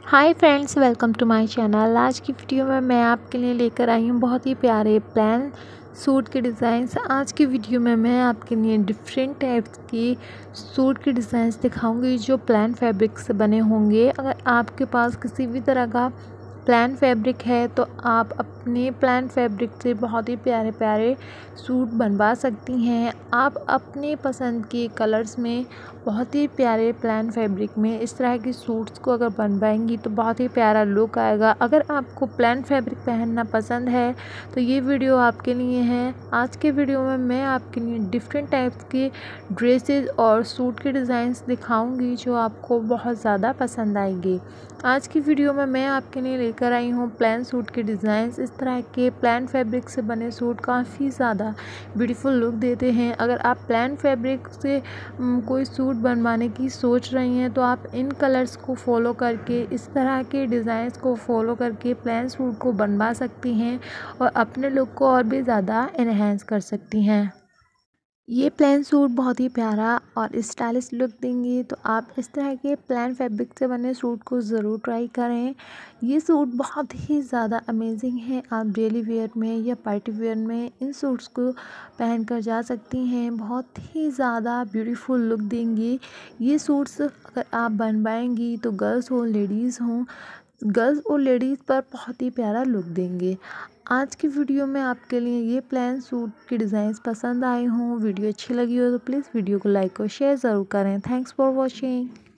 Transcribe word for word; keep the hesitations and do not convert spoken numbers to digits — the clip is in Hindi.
Hi friends, welcome to my channel. आज की वीडियो में मैं आपके लिए लेकर आई हूँ बहुत ही प्यारे प्लान सूट के डिज़ाइंस। आज की वीडियो में मैं आपके लिए डिफरेंट टाइप्स की सूट के डिज़ाइंस दिखाऊंगी जो प्लान फैब्रिक से बने होंगे। अगर आपके पास किसी भी तरह का प्लान फैब्रिक है तो आप अपने प्लान फैब्रिक से बहुत ही प्यारे प्यारे सूट बनवा सकती हैं। आप अपने पसंद के कलर्स में बहुत ही प्यारे प्लान फैब्रिक में इस तरह के सूट्स को अगर बनवाएंगी तो बहुत ही प्यारा लुक आएगा। अगर आपको प्लान फैब्रिक पहनना पसंद है तो ये वीडियो आपके लिए है। आज के वीडियो में मैं आपके लिए डिफरेंट टाइप्स के ड्रेसेस और सूट के डिज़ाइंस दिखाऊंगी जो आपको बहुत ज़्यादा पसंद आएंगे। आज की वीडियो में मैं आपके लिए लेकर आई हूँ प्लान सूट के डिज़ाइंस। इस तरह के प्लान फैब्रिक से बने सूट काफ़ी ज़्यादा ब्यूटीफुल लुक देते हैं। अगर आप प्लान फैब्रिक से कोई सूट बनवाने की सोच रही हैं तो आप इन कलर्स को फॉलो करके, इस तरह के डिज़ाइंस को फॉलो करके प्लान सूट को बनवा सकती हैं और अपने लुक को और भी ज़्यादा एनहेंस कर सकती हैं। ये प्लेन सूट बहुत ही प्यारा और स्टाइलिश लुक देंगे, तो आप इस तरह के प्लेन फैब्रिक से बने सूट को ज़रूर ट्राई करें। ये सूट बहुत ही ज़्यादा अमेजिंग है। आप डेली वेयर में या पार्टी वेयर में इन सूट्स को पहन कर जा सकती हैं। बहुत ही ज़्यादा ब्यूटीफुल लुक देंगे ये सूट्स। अगर आप बनवाएंगी तो गर्ल्स हो लेडीज़ हों, गर्ल्स और लेडीज़ पर बहुत ही प्यारा लुक देंगे। आज की वीडियो में आपके लिए ये प्लान सूट के डिज़ाइंस पसंद आए हों, वीडियो अच्छी लगी हो तो प्लीज़ वीडियो को लाइक और शेयर ज़रूर करें। Thanks for watching.